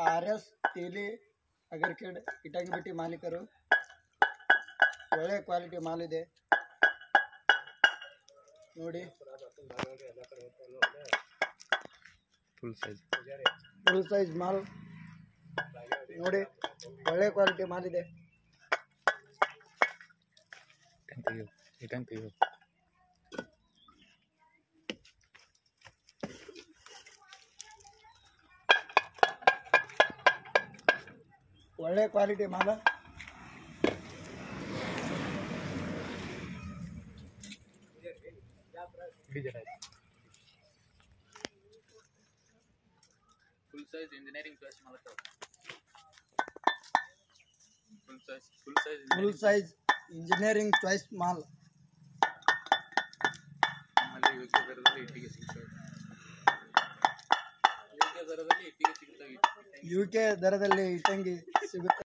RS Teli Agarkhed ಇಟಾಂಗಿ ಮಾಲೀಕರು. ಒಳ್ಳೆ quality mall ಇದೆ ನೋಡಿ. ಫುಲ್ ಸೈಜ್ ಮಾಲ್ ನೋಡಿ, ಒಳ್ಳೆ ಕ್ವಾಲಿಟಿ ಮಾಲ್ ಇದೆ. ಒಳ್ಳೆ ಕ್ವಾಲಿಟಿ ಮಾಲ. ಫುಲ್ ಸೈಜ್ ಇಂಜಿನಿಯರಿಂಗ್ ಚಾಯ್ಸ್ ಮಾಡ್ತಾರೆ. ಫುಲ್ ಸೈಜ್ ಇಂಜಿನಿಯರಿಂಗ್ ಚಾಯ್ಸ್ ಮಾಲ್. ನಮ್ಮಲ್ಲಿ ಯುಕೆ ದರದಲ್ಲಿ ಇಟ್ಟಿಗೆ ಸಿಗ್ತವೆ. ಯುಕೆ ದರದಲ್ಲಿ ಇಟ್ಟಿಗೆ ಸಿಗುತ್ತೆ. ಇಟ್ಟಂಗಿ ಸಿಗುತ್ತೆ.